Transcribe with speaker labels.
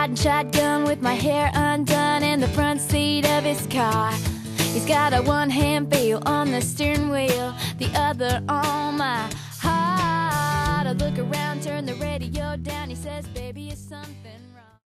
Speaker 1: riding shotgun with my hair undone in the front seat of his car. He's got a one-hand feel on the steering wheel, the other on my heart. I look around, turn the radio down. He says, baby, is something wrong?